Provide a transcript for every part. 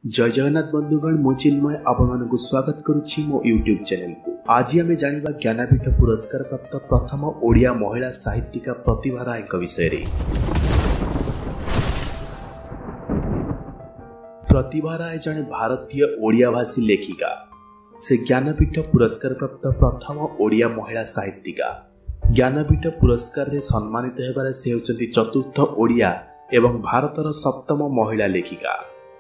जय जगन्नाथ बंधुगण मु चिन्मय आपण को स्वागत करुछि मो यूट्यूब चैनल को। आज आम जानिबा ज्ञानपीठ पुरस्कार प्राप्त प्रथम ओडिया महिला साहित्यिका प्रतिभा राय विषय रे। प्रतिभा राय जने भारतीय ओडिया भाषी लेखिका। से ज्ञानपीठ पुरस्कार प्राप्त प्रथम ओडिया महिला साहित्यिका। ज्ञानपीठ पुरस्कार रे सम्मानित हेबारे से हेउचंती चतुर्थ ओडिया एवं भारतर सप्तम महिला लेखिका।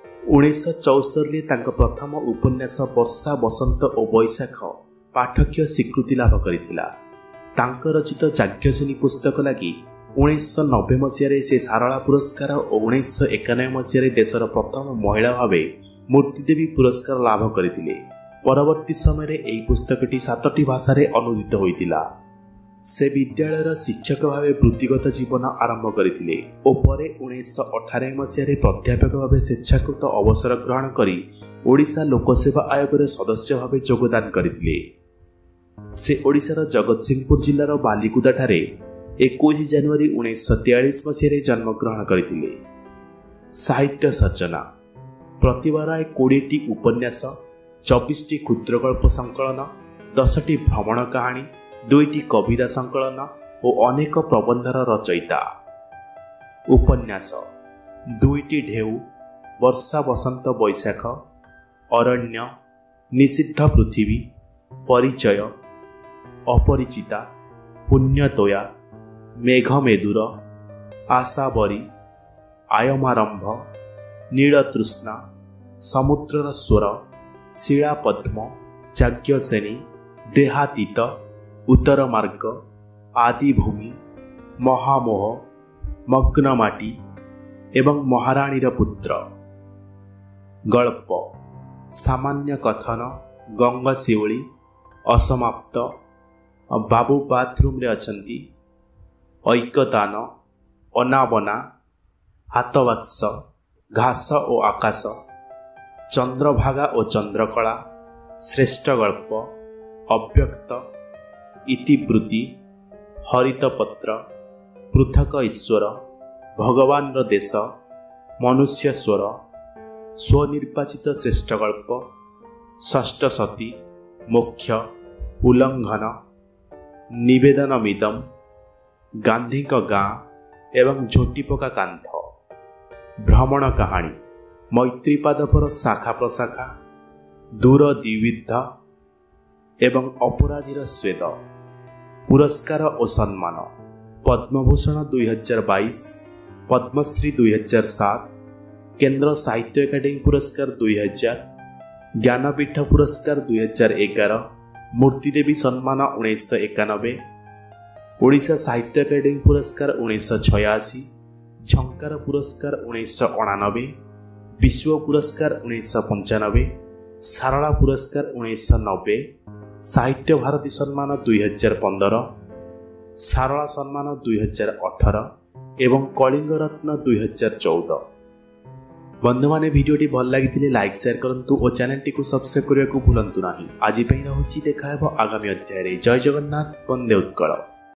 1974 तांको प्रथम उपन्यास वर्षा बसंत और बैशाख पाठकीय स्वीकृति लाभ करथिला। तांको रचित जाज्ञसेनी पुस्तक लगी 1990 मसीह से सारला पुरस्कार और 1991 मसीह देशर प्रथम महिला भावे मूर्तिदेवी पुरस्कार लाभ करथिले। परवर्ती समय रे एही पुस्तकटी 7टी भाषा रे अनुदित होइतिला। से विद्यालयर शिक्षक भावे वृत्तिगत जीवन आरंभ करथिले और परे 1918 मसीह प्राध्यापक भावे स्वेच्छाकृत अवसर ग्रहण करी ओडिशा लोकसेवा आयोग रे सदस्य भावे योगदान करथिले। से ओडिशार जगतसिंहपुर जिल्लार बालिकुदा ठारे 21 जनवरी 1943 मसीह जन्म ग्रहण करथिले। साहित्य सर्जना प्रतिभा राय 20टी उपन्यास, 24टी क्षुद्रगल्प संकलन, 10टी भ्रमण कहानी, 2टी कविता संकलन और अनेक प्रबंधर रचयिता। उपन्यास 2टी ढेउ, वर्षा बसंत बैशाख, अरण्य, निषिद्ध पृथ्वी, परिचय, अपरिचिता, पुण्यतोया, मेघमेदुर, आशाबरी, आयमारंभ, नीलतृष्णा, समुद्रर स्वर, शिलापद्म, जाज्ञसेनी, देहातीत, उत्तर मार्ग, आदिभूमि, महामोह, मग्नमाटी एवं महाराणीर पुत्र। गल्प सामान्य कथन, गंगशिवली, असमाप्त, बाबू बाथरूम रे अछंती, ऐक्यदान, अनाबना, हाथबाक्स, घास और आकाश, चंद्रभागा और चंद्रकला, श्रेष्ठ गल्प, अव्यक्त, इतिवृत्ति, हरितपत्र, पृथक ईश्वर, भगवान देश, मनुष्य स्वर, स्वनिर्वाचित श्रेष्ठ गल्प, षष्ठ सती, मोक्ष, उल्लंघन, निवेदनमिदम, गांधी का गाँ एवं झोटीपका कांथ। भ्रमण कहानी मैत्रीपादपर शाखा प्रशाखा, दूर द्विविध एवं अपराधीर स्वेद। पुरस्कार और सम्मान पद्मभूषण 2022, पद्मश्री 2007, केंद्र साहित्य एकाडेमी पुरस्कार 2000, ज्ञानपीठ पुरस्कार 2011, मूर्तिदेवी सम्मान 1991, ओडिशा साहित्य एकाडेमी पुरस्कार 1986, झंकार पुरस्कार 1989, विश्व पुरस्कार 1995, सारला पुरस्कार 1990, साहित्य भारती सम्मान 2015, सारला सम्मान 2018 एवं कलिंग रत्न 2014। बंधु माने वीडियोटी भल लगी लाइक शेयर करंतु और चैनल टी को सब्सक्राइब करने को भूलंतु नहीं। आज रहुछि देखा हेबो आगामी अध्याय रे। जय जगन्नाथ, वंदे उत्कल।